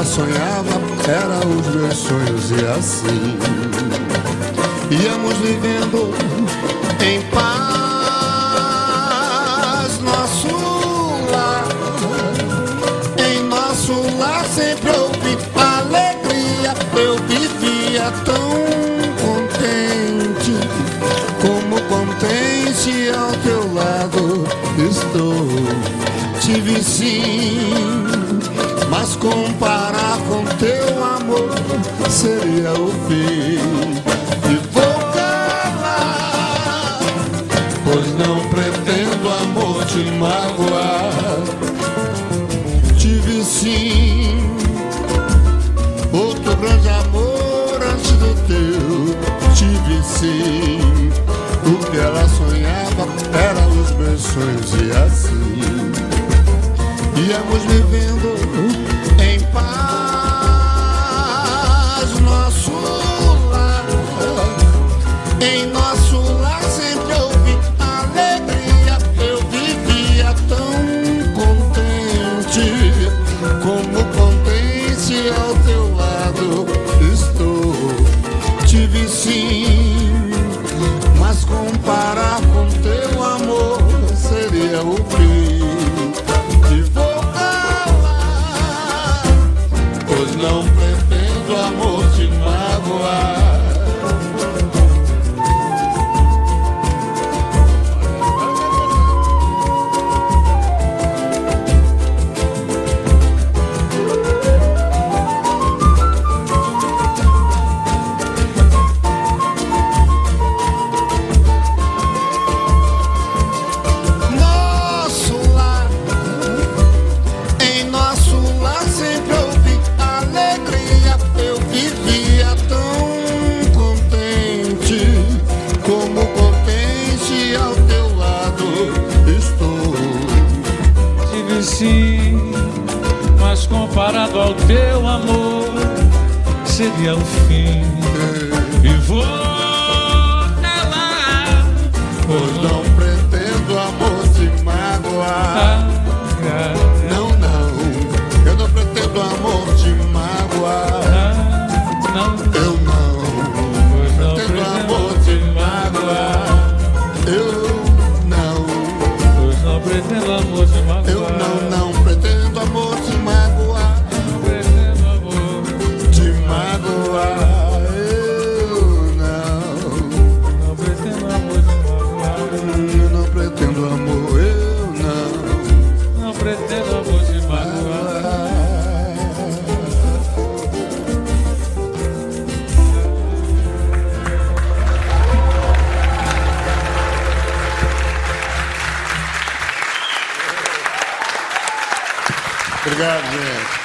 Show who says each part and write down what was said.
Speaker 1: ela sonhava eram os meus sonhos. E assim íamos vivendo em paz, nosso lar. Em nosso lar sempre houve alegria. Eu vivia tão contente, como contente ao teu lado estou. Tive sim, mas comparar com teu amor seria o fim. E vou calar, pois não pretendo, amor, te magoar. Tive sim outro grande amor antes do teu. Tive sim, o que ela sonhava eram os meus sonhos. E assim íamos vivendo em paz, nosso lar. Em nosso lar sempre houve alegria. Eu vivia tão contente, como contente ao teu lado estou. Tive sim, mas comparar com teu amor seria o fim. E vou calar, pois não pretendo, amor, te magoar. Como contente ao teu lado estou.
Speaker 2: Tive sim, mas comparado ao teu amor seria o fim. E vou calar,
Speaker 1: pois não pretendo, amor, te magoar. Não, não, eu não pretendo, amor, te magoar. Eu não pretendo, amor, te magoar. Eu não,
Speaker 2: pois não pretendo, amor, te magoar.
Speaker 1: eu não pretendo, amor, te magoar.
Speaker 2: Não pretendo, amor,
Speaker 1: Te magoar. Eu
Speaker 2: não pretendo, amor, te magoar.
Speaker 1: eu não pretendo, amor. Eu
Speaker 2: Não pretendo, amor, te magoar.
Speaker 1: Obrigado, gente.